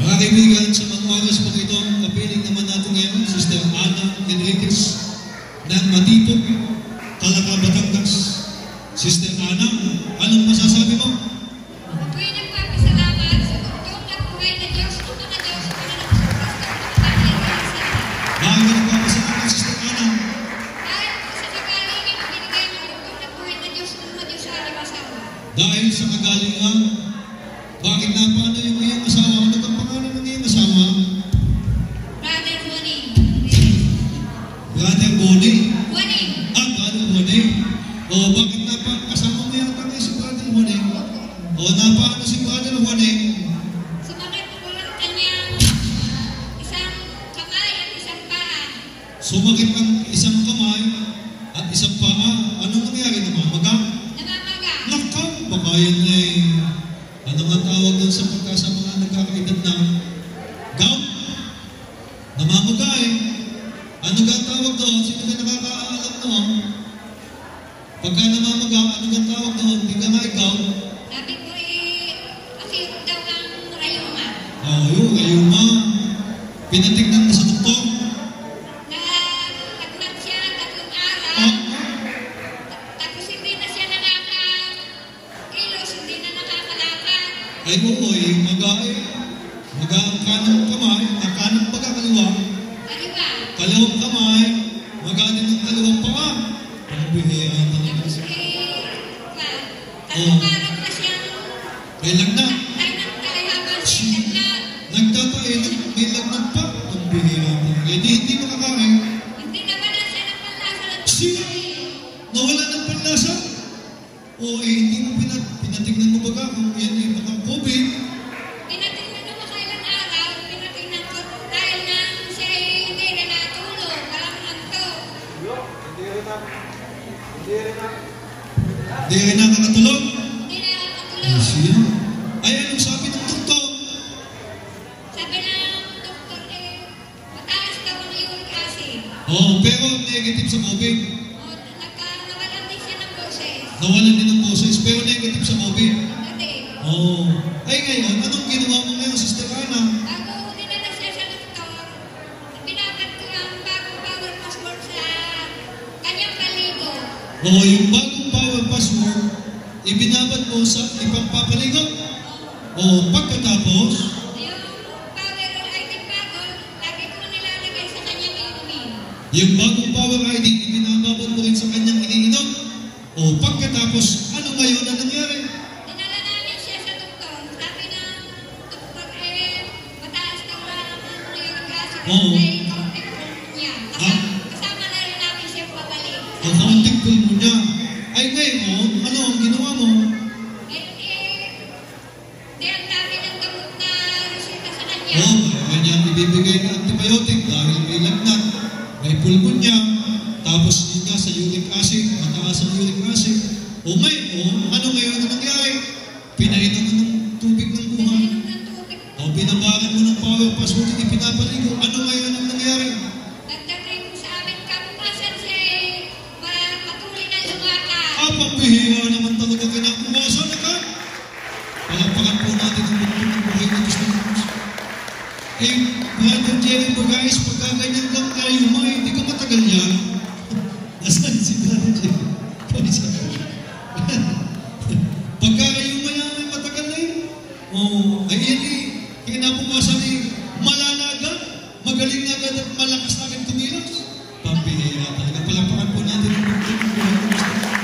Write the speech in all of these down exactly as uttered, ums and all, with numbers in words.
Mga kaibigan, sa mga oras po ito, kapiling naman natin ngayon, Sister Ana Enriquez ng Matipog, Calaca, Batangas. Sister Ana, anong masasabi mo? Ako'y nagpapasalamat sa bugtong at buhay na Diyos, ito na Diyos, ito na nagsupas ka ito na Bakit ka nagpapasalamat, Sister Ana? dahil po sa nagaling at binigay ng bugtong at buhay na Diyos, ito na Diyos sa aling asawa. Dahil sa kagalingan, bakit na paano yung iyong asawa? Ano ang pangalan ng iyong asawa? Brother Boning. Brother Boning. Boning. Ah, Brother Boning. O, bakit na pa? Kasama mo yata ngayon si Brother Boning. O, napaano si Brother Boning? Sumakit po ang kanyang isang kamay at isang paa. Sumakit ang isang kamay at isang paa. Anong nangyari naman? Maga? Namamaga. Nakaw! Baka yan eh. Ano nga tawag doon sa pagka sa mga nagkakaedad na gout? Namamaga eh. Ano nga tawag doon? Sino na nakakaalam doon? Pagka namamaga, ano nga tawag doon? Hindi ka nga ikaw. Sabi ko eh, kasi daw ang rayuma. Oo, yun, rayuma. Pinatignan mo sa doktor. Na nagnat siya tatlong araw. Ah, Tapos hindi na siya nakaka-kilos, hindi na nakakalakad. ay oo eh, maga eh. Maga ang kanang kamay, ang kanang baga kaliwa. Kaliwa. Kalawang kamay, maga din ang kalawang paa. Ang bihira talaga. Tapos eh, pa, tatlong araw na siya Kailan na? ay nagtay habang siya nagnat. Nagtatay, nag- may lagnat pa. Ang bihira talaga. Hindi, hindi makakain. Hindi naman na siya ng panlasa ng Sino? Nawala ng panlasa? O eh, hindi mo pinat pinatignan mo baga kung yan eh, baka COVID. Tinatingnan na makailang araw, tinatingnan ko dahil nga siya ay hindi na natulog, walang antok. Di rin nakakatulog. Hindi na Ay, nakatulog. siya. Ay, anong sabi ng doktor? Sabi ng doktor eh, mataas daw ang uric acid. Oo, pero negative sa COVID. O, nagka, nawalan din siya ng boses. Nawalan din ng boses, pero negative sa COVID. Dati, Oo. Ay, ngayon, anong ginawa mo ngayon, Sister Ana? bago dinala siya sa doktor, binabat ko ang bagong power password sa kanyang baligo. Oo, yung bagong power password, ibinabad mo sa ipagpapaligo. Oo, pagkatapos, Yung power I D bago, lagi ko nilalagay sa kanyang inumin. yung bagong power I D, ibinababad mo rin sa kanyang iniinom. O pagkatapos, ano ngayon na nangyari? Dinala namin siya sa doktor. Sabi ng doktor eh, mataas daw lang ang uric acid. Oo. Dahil kaunting niya. Ah? Kasama, kasama na rin namin siya pabalik. Ang kaunting pulmo niya. Ay ngayon, ano ang ginawa mo? Ngayon eh, di ang dami ng gamot na reseta sa kanya. Oo, kaya niya ibibigay na antibiotic dahil may lagnat, may pulmonya, tapos yun nga sa uric acid, mataas ang uric acid. O ngayon, ano ngayon na nangyari? Pinainom mo ng tubig ng buhay. Pinainom ng tubig. O binabaran mo ng power password, hindi pinapaligo. Ano ngayon ang nangyari? Nagdating sa amin kabukasan siya eh, ma- patuloy na lumakad. Ah, pambihira naman talaga kinakumasa na ka. Palagpagan po natin ang bukod ng buhay na Diyos ng Diyos. Eh, Brother Jerry Bagais, pagka ganyan lang tayo, ma, hindi ka matagal yan. Nasaan si Brother Jerry? Pagka kayo mayaman, matagal na yun. Oh, ay yan eh, kinabukasan eh, malalaga, magaling na agad at malakas na agad kumilos. Pambihira talaga. Palagpagan po natin ang bukod ng buhay na Diyos ng Diyos.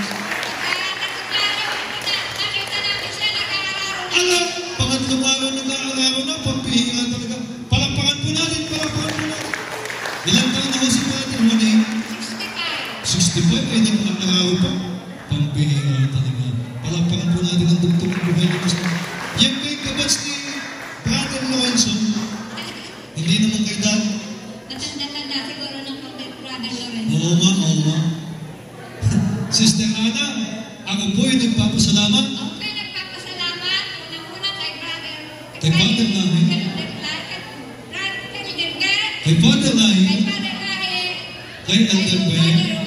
Nakita namin siya nag-aaral. Alam, pangatlong araw nag-aaraw na, pampihira talaga. Palakpakan po natin, palakpakan po natin. Ilang taon na ko si Brother Juaning? sixty-five. sixty-five, eh, nag-aaraw pa. Pampihira talaga. Palakpakan po natin ang dugtong ng buhay ng Diyos. Yan kay kabats ni Brother Lorenzo. Hindi naman kay Dan. Natanda-tanda siguro ng brother Lorenzo. Oo nga, oo nga. Sister Ana, ako po ay nagpapasalamat. Ako kayo nagpapasalamat. Unang-una kay brother. Kay Father Lahi. Kay brother Delgar. Kay Father Lahi. Kay Father Lahi. Kay Elder Kay Ben. Father